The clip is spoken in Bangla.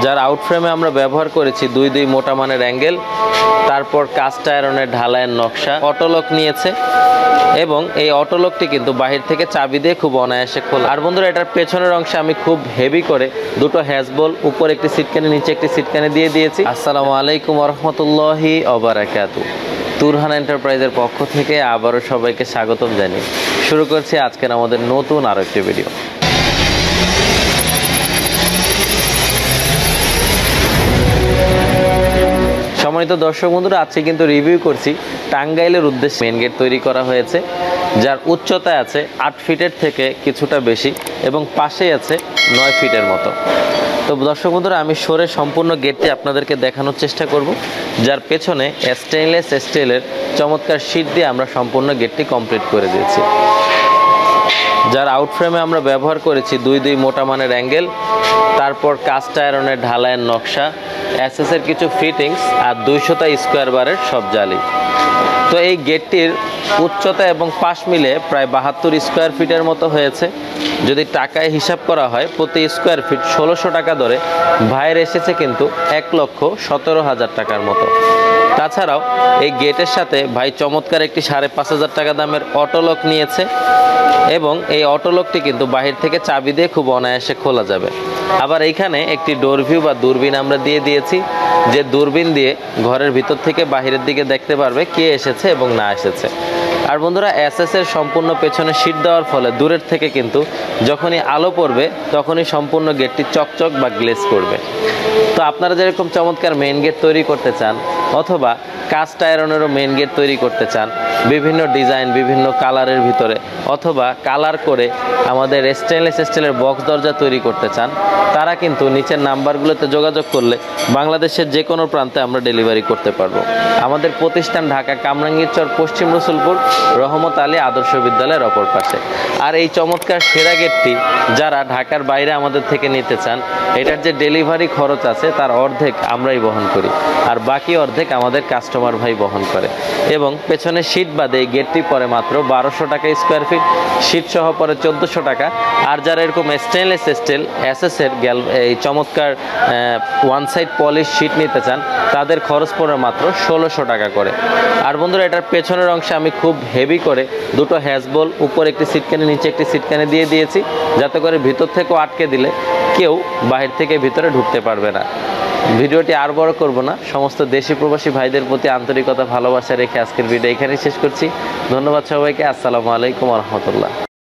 যার আউট ফ্রেমে আমরা ব্যবহার করেছি দুই মোটা মানের অ্যাঙ্গেল, তারপর কাস্ট আয়রনের ঢালাইয়ের নকশা, অটোলক নিয়েছে এবং এই অটোলকটি কিন্তু বাহির থেকে চাবি দিয়ে খুব অনায়াসে খোলা। আর বন্ধুরা, এটার পেছনের অংশে আমি খুব হেভি করে দুটো হ্যাজবল, উপরে একটি সিটকানি, নিচে একটি সিটকানি দিয়ে দিয়েছি। আসসালামু আলাইকুম ওয়া রাহমাতুল্লাহি ওয়া বারাকাতুহু। তুরহান এন্টারপ্রাইজের পক্ষ থেকে আবারও সবাইকে স্বাগতম জানিয়ে শুরু করছি আজকের আমাদের নতুন আরো একটি ভিডিও। সম্মানিত দর্শক বন্ধুরা, আজকে কিন্তু রিভিউ করছি টাঙ্গাইলের উদ্দেশ্যে মেন গেট তৈরি করা হয়েছে, যার উচ্চতা আছে 8 ফিটের থেকে কিছুটা বেশি এবং পাশেই আছে 9 ফিটের মতো। তো দর্শক বন্ধুরা, আমি সরে সম্পূর্ণ গেটটি আপনাদেরকে দেখানোর চেষ্টা করব, যার পেছনে স্টেইনলেস স্টিলের চমৎকার শীট দিয়ে আমরা সম্পূর্ণ গেটটি কমপ্লিট করে দিয়েছি। যার আউট ফ্রেমে আমরা ব্যবহার করেছি দুই মোটা মানের অ্যাঙ্গেল, তারপর কাস্ট আয়রনের ঢালাইয়ের নকশা, এসএসের কিছু ফিটিংস আর 200টা স্কোয়ার বারের সব জালি। তো এই গেটটির উচ্চতা এবং পাশ মিলে প্রায় 72 স্কোয়ার ফিটের মতো হয়েছে। যদি টাকায় হিসাব করা হয়, প্রতি স্কোয়ার ফিট 1600 টাকা ধরে ভাইয়ের এসেছে কিন্তু 1,17,000 টাকার মতো। তাছাড়াও এই গেটের সাথে ভাই চমৎকার একটি 5,500 টাকা দামের অটোলক নিয়েছে এবং এই অটোলকটি কিন্তু বাহির থেকে চাবি দিয়ে খুব অনায়াসে খোলা যাবে। আবার এইখানে একটি ডোর ভিউ বা দূরবীন আমরা দিয়ে দিয়েছি, যে দূরবীন দিয়ে ঘরের ভিতর থেকে বাহিরের দিকে দেখতে পারবে কে এসেছে এবং না এসেছে। আর বন্ধুরা, এসএসের সম্পূর্ণ পেছনে শীট দেওয়ার ফলে দূরের থেকে কিন্তু যখনই আলো পড়বে তখনই সম্পূর্ণ গেটটি চকচক বা গ্লেজ করবে। তো আপনারা যেরকম চমৎকার মেইন গেট তৈরি করতে চান অথবা কাস্ট আয়রনেরও মেইন গেট তৈরি করতে চান, বিভিন্ন ডিজাইন বিভিন্ন কালারের ভিতরে, অথবা কালার করে আমাদের স্টেনলেস স্টিলের বক্স দরজা তৈরি করতে চান, তারা কিন্তু নিচের নাম্বারগুলোতে যোগাযোগ করলে বাংলাদেশের যে কোনো প্রান্তে আমরা ডেলিভারি করতে পারবো। আমাদের প্রতিষ্ঠান ঢাকা কামরাঙ্গীরচর, পশ্চিম রসুলপুর, রহমত আলী আদর্শ বিদ্যালয়ের অপর পাশে। আর এই চমৎকার সেরা গেটটি যারা ঢাকার বাইরে আমাদের থেকে নিতে চান, এটার যে ডেলিভারি খরচ আছে তার অর্ধেক আমরাই বহন করি, আর বাকি অর্ধেক আমাদের কাস্টমার ভাই বহন করে। এবং পেছনে শীট বাদে এই গেটটি পরে মাত্র 1200 টাকা স্কোয়ার ফিট, শীট সহ পরে 1400 টাকা। আর যারা এরকম স্টেনলেস স্টিল এসএসের এই চমৎকার ওয়ান সাইড পলিশ শীট নিতে চান, তাদের খরচ পড়ে মাত্র 1600 টাকা করে। আর বন্ধুরা, এটার পেছনের অংশে আমি খুব হেভি করে দুটো হ্যাজবল, উপরে একটি সিটকানি, নিচে একটি সিটকানি দিয়ে দিয়েছি, যাতে করে ভিতর থেকেও আটকে দিলে কেউ বাহির থেকে ভিতরে ঢুকতে পারবে না। ভিডিওটি আর বড় করব না, সমস্ত দেশি প্রবাসী ভাইদের প্রতি আন্তরিকতা ভালোবাসা রেখে আজকের ভিডিও এখানেই শেষ করছি। ধন্যবাদ সবাইকে। আসসালামু আলাইকুম ওয়া রাহমাতুল্লাহ।